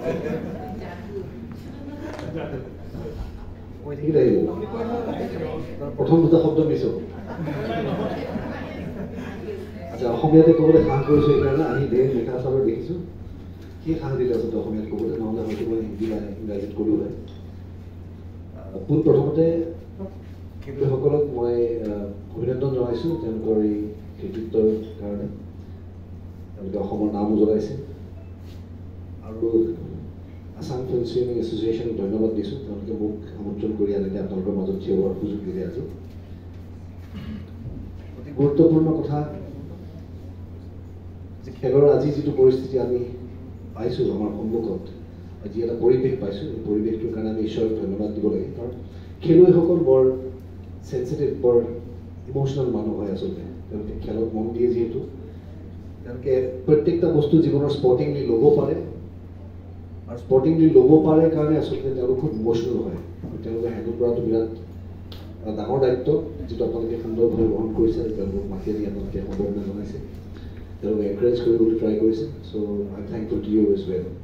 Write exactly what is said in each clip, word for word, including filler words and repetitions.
মই ঠিক লাগিব প্ৰথম দুটা শব্দ মিছো আচ্ছা অসমীয়াতে ক'বলৈ সাহ কৰিছোঁ সেইকাৰণে আহি দেহ মেখেলা চাদৰ দেখিছোঁ সেই সাহ দিলে আচলতে অসমীয়াত ক'বলৈ নহ'লে হয়তো মই হিন্দী বা ইংৰাজীত ক'লোঁ হয় পোন প্ৰথমতে খেলুৱৈসকলক মই অভিনন্দন জনাইছোঁ তেওঁলোকৰ এই কৃতিত্বৰ কাৰণে তেওঁলোকে অসমৰ নাম উজ্বলাইছে আৰু আসাম ফিল্ম ছুইমিং এছ'চিয়েশ্যনক ধন্যবাদ দিছোঁ তেওঁলোকে মোক আমন্ত্ৰণ কৰি আনিলে আপোনালোকৰ মাজত থিয় হোৱাৰ সুযোগ দিলে আজি অতি গুৰুত্বপূৰ্ণ কথা যে খেলৰ আজি যিটো পৰিস্থিতি আমি পাইছোঁ আমাৰ সন্মুখত যি এটা পৰিৱেশ পাইছোঁ এই পৰিৱেশটোৰ কাৰণে আমি ঈশ্বৰক ধন্যবাদ দিব লাগে কাৰণ খেলুৱৈসকল বৰ চেঞ্চিটিভ বৰ ইম'চনেল মানুহ হয় আচলতে তেওঁলোকে খেলত মন দিয়ে যিহেতু তেওঁলোকে প্ৰত্যেকটা বস্তু জীৱনৰ স্পৰ্টিংলি ল'ব পাৰে আৰু স্পৰ্টিংলি ল'ব পাৰে কাৰণে আচলতে তেওঁলোক খুব ইম'চনেল হয় আৰু তেওঁলোকে হেণ্ডেল কৰাটো বিৰাট ডাঙৰ দায়িত্ব যিটো আপোনালোকে সুন্দৰভাৱে গ্ৰহণ কৰিছে আৰু তেওঁলোকক মাতি আনি আপোনালোকে সম্বৰ্ধনা জনাইছে তেওঁলোকে এনকাৰেজ কৰিবলৈ ট্ৰাই কৰিছে so' I thankful to you as well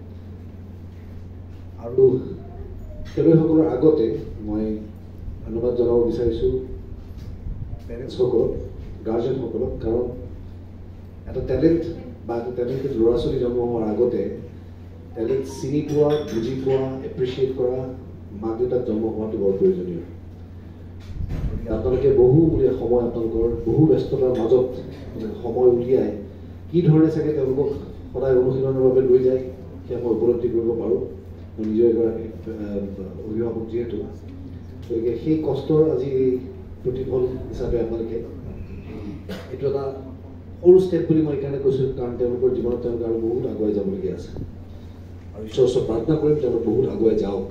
আৰু খেলুৱৈসকলৰ আগতে মই ধন্যবাদ জনাব বিচাৰিছোঁ পেৰেণ্টছসকলক গাৰ্জেনসকলক কাৰণ এটা টেলেণ্ট বা এটা টেলেণ্টেড ল'ৰা ছোৱালী জন্ম হোৱাৰ আগতে টেলেণ্ট চিনি পোৱা বুজি পোৱা এপ্ৰিচিয়েট কৰা মাক দেউতাক জন্ম হোৱাটো বৰ প্ৰয়োজনীয় গতিকে আপোনালোকে বহু সময় আপোনালোকৰ বহু ব্যস্ততাৰ মাজত সময় উলিয়াই কি ধৰণে চাগে তেওঁলোকক সদায় অনুশীলনৰ বাবে লৈ যায় সেয়া মই উপলব্ধি কৰিব পাৰোঁ মই নিজৰ এগৰাকী অভিভাৱক যিহেতু গতিকে সেই কষ্টৰ আজি এই প্ৰতিফল হিচাপে আপোনালোকে এইটো এটা সৰু ষ্টেপ বুলি মই এইকাৰণে কৈছোঁ কাৰণ তেওঁলোকৰ জীৱনত তেওঁলোকে আৰু বহুত আগুৱাই যাবলগীয়া আছে আৰু ঈশ্বৰৰ ওচৰত প্ৰাৰ্থনা কৰিম তেওঁলোক বহুত আগুৱাই যাওক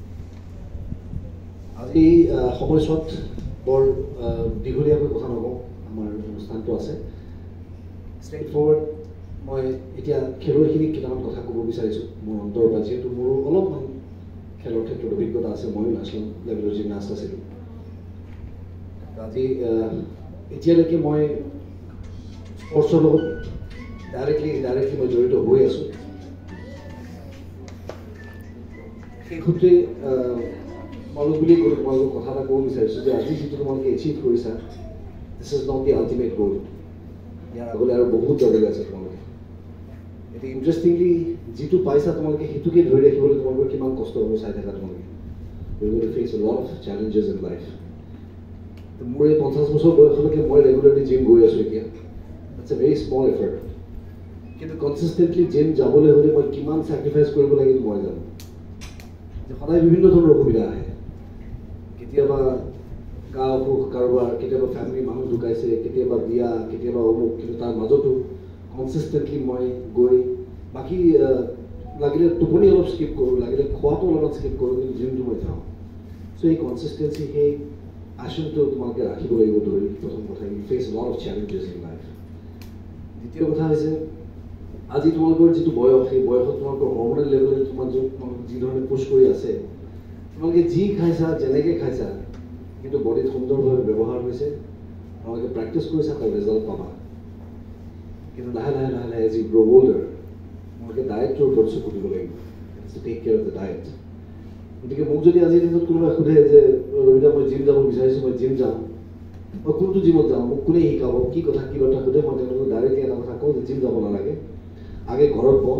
আজি সময়ছোৱাত বৰ দীঘলীয়াকৈ কথা নকওঁ আমাৰ অনুষ্ঠানটো আছে ষ্ট্ৰেইট ফৰৱাৰ্ড মই এতিয়া খেলুৱৈখিনিক কেইটামান কথা ক'ব বিচাৰিছোঁ মোৰ অন্তৰৰ পৰা যিহেতু মোৰো অলপমান খেলৰ ক্ষেত্ৰত অভিজ্ঞতা আছে ময়ো নেশ্যনেল লেভেলৰ জিমনাষ্ট আছিলোঁ আজি এতিয়ালৈকে মই স্পৰ্টছৰ লগত ডাইৰেক্টলি ইনডাইৰেক্টলি মই জড়িত হৈ আছোঁ সেই সূত্ৰে তোমালোক বুলি কৈ তোমালোকক কথা এটা ক'ব বিচাৰিছোঁ যে আজি যিটো তোমালোকে এচিভ কৰিছা this is not the ultimate goal ইয়াৰ আগলৈ আৰু বহুত যাবলৈ আছে তোমালোকে এতিয়া ইণ্টাৰেষ্টিংলি যিটো পাইছা তোমালোকে সেইটোকে ধৰি ৰাখিবলৈ তোমালোকৰ কিমান কষ্ট হ'ব চাই থাকা তোমালোকে you will face a lot of challenges in life মোৰ এই পঞ্চাছ বছৰ বয়সলৈকে মই ৰেগুলাৰলি জিম গৈ আছোঁ এতিয়া it's a very small effort কিন্তু কনচিষ্টেণ্টলি জিম যাবলৈ হ'লে মই কিমান ছেক্ৰিফাইচ কৰিব লাগিব মই জানো যে সদায় বিভিন্ন ধৰণৰ অসুবিধা আহে কেতিয়াবা গা অসুখ কাৰোবাৰ কেতিয়াবা ফেমিলি মানুহ ঢুকাইছে কেতিয়াবা বিয়া কেতিয়াবা অমুক কিন্তু তাৰ মাজতো কনচিষ্টেণ্টলি মই গৈ বাকী লাগিলে টোপনি অলপ স্কিপ কৰোঁ লাগিলে খোৱাটো অলপমান স্কিপ কৰোঁ কিন্তু জিমটো মই যাওঁ চ' এই কনচিষ্টেঞ্চি সেই আচলটো তোমালোকে ৰাখিব লাগিব ধৰি প্ৰথম কথা you face lot of challenges in life দ্বিতীয় কথা হৈছে আজি তোমালোকৰ যিটো বয়স সেই বয়সত তোমালোকৰ হৰমনেল লেভেলে তোমাৰ তোমালোকক যি ধৰণে পুছ কৰি আছে তোমালোকে যি খাইছা যেনেকৈ খাইছা কিন্তু বডিত সুন্দৰভাৱে ব্যৱহাৰ হৈছে তোমালোকে প্ৰেক্টিছ কৰিছা তাৰ ৰিজাল্ট পাবা কিন্তু লাহে লাহে লাহে লাহে এজ ইউ গ্ৰ' অল্ডাৰ তোমালোকে ডায়েটটোৰ ওপৰত চকু দিব লাগিব to take care of the diet গতিকে মোক যদি আজিৰ দিনত কোনোবাই সোধে যে ৰবিদা মই জিম যাব বিচাৰিছোঁ মই জিম যাম মই কোনটো জিমত যাওঁ মোক কোনে শিকাব কি কথা কি কথা সোধে মই তেওঁলোকক ডাইৰেক্টলি এটা কথা কওঁ যে জিম যাব নালাগে আগে ঘৰত বহ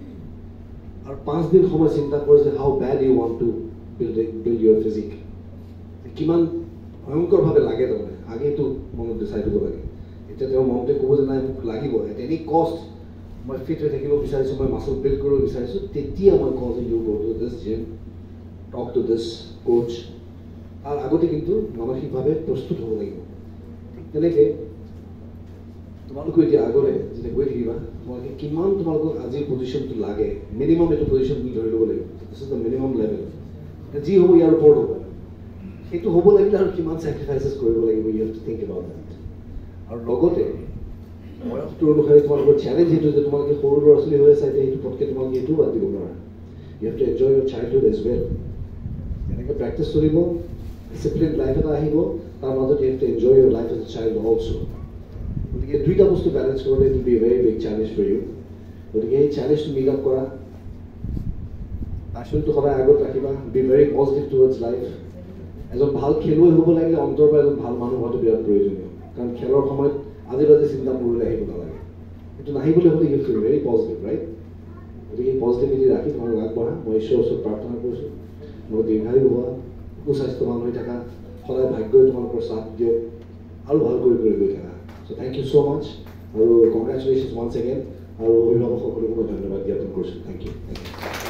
আৰু পাঁচ দিন সময় চিন্তা কৰ যে how bad you want to build build your physique কিমান ভয়ংকৰভাৱে লাগে তাৰমানে আগেইটো মনত ডিচাইড হ'ব লাগে এতিয়া তেওঁ মনতে ক'ব যে নাই মোক লাগিব এট এনি কষ্ট মই ফিট হৈ থাকিব বিচাৰিছোঁ মই মাছল বিল্ড কৰিব বিচাৰিছোঁ তেতিয়া মই কওঁ যে you go' to this gym talk to this coach তাৰ আগতে কিন্তু মানসিকভাৱে প্ৰস্তুত হ'ব লাগিব ঠিক তেনেকৈ তোমালোকে এতিয়া আগলৈ যেতিয়া গৈ থাকিবা তোমালোকে কিমান তোমালোকক আজিৰ পজিশ্যনটো লাগে মিনিমাম এইটো পজিশ্যন বুলি ধৰি ল'ব লাগিব this is the minimum level যি হ'ব ইয়াৰ ওপৰত হ'ব সেইটো হ'ব লাগিলে আৰু কিমান ছেক্ৰিফাইচেছ কৰিব লাগিব you have to think about that আৰু লগতে বয়সটোৰ অনুসাৰে তোমালোকৰ চেলেঞ্জ সেইটো যে তোমালোকে সৰু ল'ৰা ছোৱালী হৈ আছে এতিয়া সেইটো পটকৈ তোমালোকে এইটোও বাদ দিব নোৱাৰা you have to enjoy your childhood as well এনেকৈ প্ৰেক্টিছ চলিব ডিচিপ্লিন লাইফ এটা আহিব তাৰ মাজত you have to enjoy your life as a child also' গতিকে দুইটা বস্তু বেলেঞ্চ কৰোঁতে it will be a very big challenge for you গতিকে এই চেলেঞ্জটো মিট আপ কৰা আসলটো সদায় আগত ৰাখিবা be very positive towards life এজন ভাল খেলুৱৈ হ'ব লাগিলে অন্তৰৰ পৰা এজন ভাল মানুহ হোৱাটো বিৰাট প্ৰয়োজনীয় কাৰণ খেলৰ সময়ত আজি বাজি চিন্তা মূৰলৈ আহিব নালাগে এইটো নাহিবলৈ হ'লে you feel very positive right গতিকে এই পজিটিভিটি ৰাখি তোমালোক আগবঢ়া মই ঈশ্বৰৰ ওচৰত প্ৰাৰ্থনা কৰিছোঁ মই দীৰ্ঘায়ু হোৱা সুস্বাস্থ্যৱান হৈ থকা সদায় ভাগ্যই তোমালোকৰ সাথ দিয়ক আৰু ভাল কৰি কৰি গৈ থাকা চ' থেংক ইউ ছ' মাছ আৰু কংগ্ৰেচুলেশ্যনছ ওৱান্স এগেইন আৰু অভিভাৱক সকলোকে মই ধন্যবাদ জ্ঞাপন কৰিছোঁ থেংক ইউ থেংক ইউ